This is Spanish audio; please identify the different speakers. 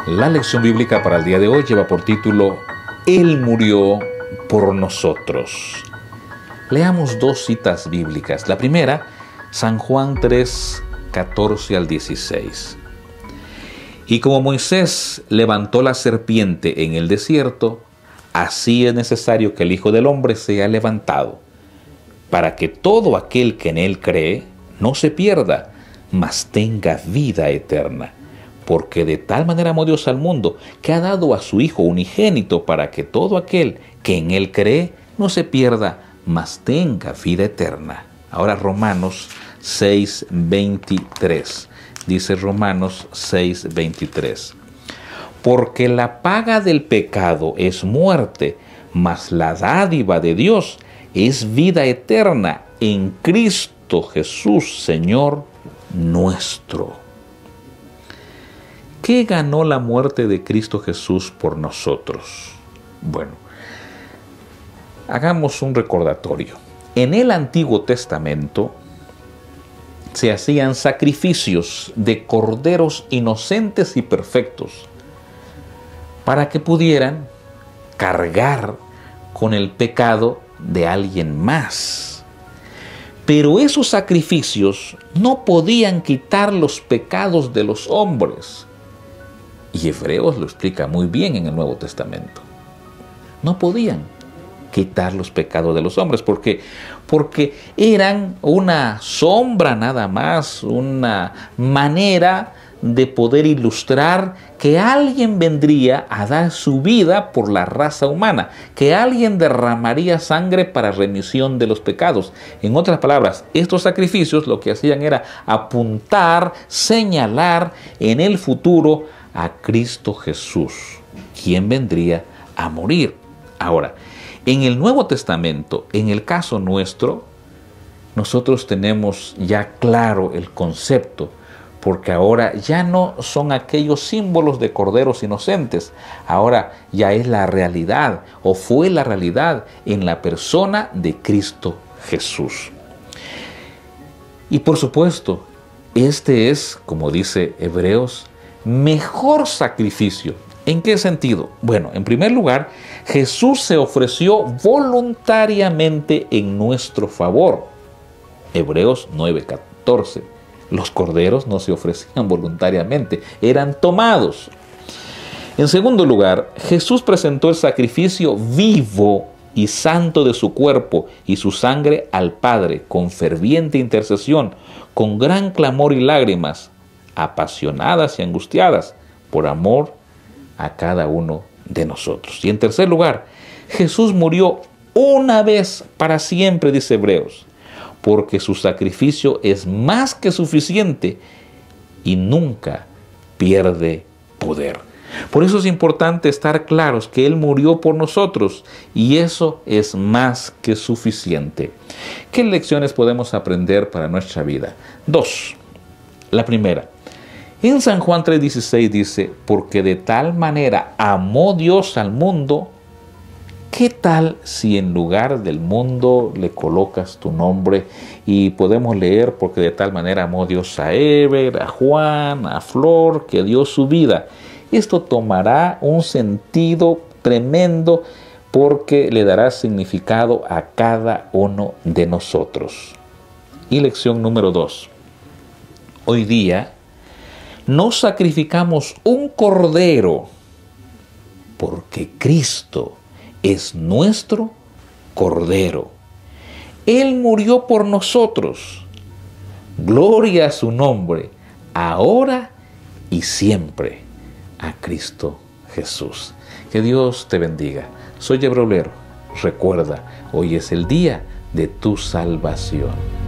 Speaker 1: La lección bíblica para el día de hoy lleva por título Él murió por nosotros. Leamos dos citas bíblicas. La primera, San Juan 3, 14 al 16. Y como Moisés levantó la serpiente en el desierto, así es necesario que el Hijo del Hombre sea levantado, para que todo aquel que en él cree no se pierda, mas tenga vida eterna. Porque de tal manera amó Dios al mundo, que ha dado a su Hijo unigénito, para que todo aquel que en él cree no se pierda, mas tenga vida eterna. Ahora Romanos 6:23. Dice Romanos 6:23. Porque la paga del pecado es muerte, mas la dádiva de Dios es vida eterna en Cristo Jesús, Señor nuestro. ¿Qué ganó la muerte de Cristo Jesús por nosotros? Bueno, hagamos un recordatorio. En el Antiguo Testamento se hacían sacrificios de corderos inocentes y perfectos para que pudieran cargar con el pecado de alguien más. Pero esos sacrificios no podían quitar los pecados de los hombres. Y Hebreos lo explica muy bien en el Nuevo Testamento. No podían quitar los pecados de los hombres. ¿Por qué? Porque eran una sombra nada más, una manera de poder ilustrar que alguien vendría a dar su vida por la raza humana, que alguien derramaría sangre para remisión de los pecados. En otras palabras, estos sacrificios lo que hacían era apuntar, señalar en el futuro a Cristo Jesús, quien vendría a morir. Ahora, en el Nuevo Testamento, en el caso nuestro, nosotros tenemos ya claro el concepto, porque ahora ya no son aquellos símbolos de corderos inocentes, ahora ya es la realidad, o fue la realidad en la persona de Cristo Jesús. Y por supuesto, este es, como dice Hebreos, mejor sacrificio. ¿En qué sentido? Bueno, en primer lugar, Jesús se ofreció voluntariamente en nuestro favor. Hebreos 9:14. Los corderos no se ofrecían voluntariamente, eran tomados. En segundo lugar, Jesús presentó el sacrificio vivo y santo de su cuerpo y su sangre al Padre con ferviente intercesión, con gran clamor y lágrimas, apasionadas y angustiadas por amor a cada uno de nosotros. Y en tercer lugar, Jesús murió una vez para siempre, dice Hebreos, porque su sacrificio es más que suficiente y nunca pierde poder. Por eso es importante estar claros que Él murió por nosotros y eso es más que suficiente. ¿Qué lecciones podemos aprender para nuestra vida? Dos. La primera, en San Juan 3:16 dice, porque de tal manera amó Dios al mundo. ¿Qué tal si en lugar del mundo le colocas tu nombre? Y podemos leer, porque de tal manera amó Dios a Ever, a Juan, a Flor, que dio su vida. Esto tomará un sentido tremendo porque le dará significado a cada uno de nosotros. Y lección número 2. Hoy día no sacrificamos un cordero porque Cristo es nuestro cordero. Él murió por nosotros. Gloria a su nombre, ahora y siempre, a Cristo Jesús. Que Dios te bendiga. Soy Ebrolero. Recuerda, hoy es el día de tu salvación.